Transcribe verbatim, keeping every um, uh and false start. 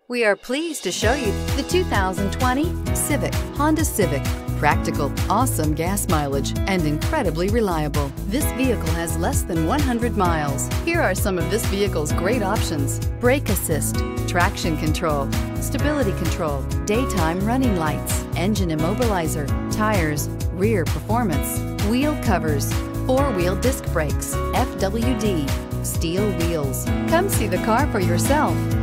We are pleased to show you the two thousand twenty Civic, Honda Civic. Practical, awesome gas mileage, and incredibly reliable. This vehicle has less than one hundred miles. Here are some of this vehicle's great options: brake assist, traction control, stability control, daytime running lights, engine immobilizer, tires, rear performance, wheel covers, four-wheel disc brakes, F W D, steel wheels. Come see the car for yourself.